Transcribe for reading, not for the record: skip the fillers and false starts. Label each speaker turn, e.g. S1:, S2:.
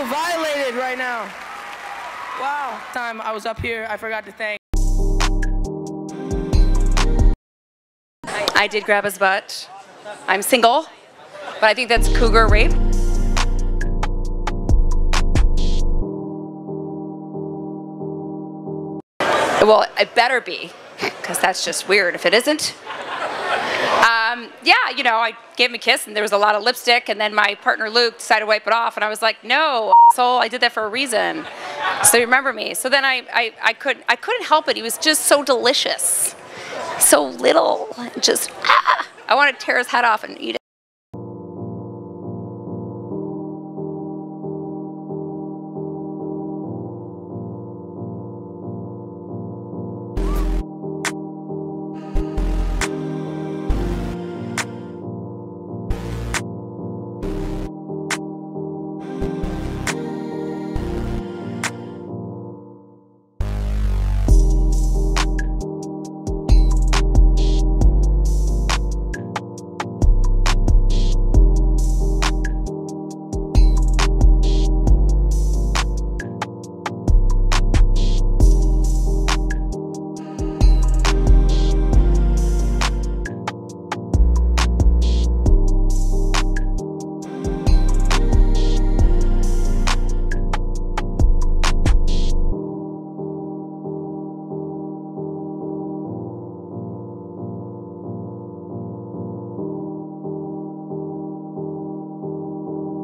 S1: feel violated right now. Wow. Time I was up here, I forgot to thank.
S2: I did grab his butt. I'm single, but I think that's cougar rape. Well, it better be, because that's just weird if it isn't. Yeah, you know, I gave him a kiss and there was a lot of lipstick, and then my partner Luke decided to wipe it off, and I was like, no, asshole, I did that for a reason. So remember me. So then I couldn't help it. He was just so delicious, so little, just I want to tear his head off and eat it.